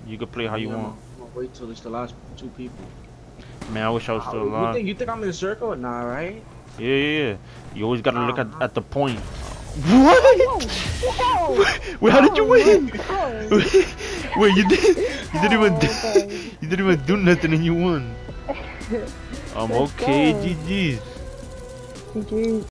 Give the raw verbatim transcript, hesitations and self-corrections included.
You can play how you Yeah, want. I'm gonna wait till it's the last two people. Man, I wish I was still Uh, you alive. think you think I'm in a circle? Nah, right? Yeah, yeah, yeah. You always gotta look at, Uh-huh. at the point. What? Wait, how did you win? Wait, you did you didn't even do, you didn't even do nothing and you won. I'm okay, G G's. G G.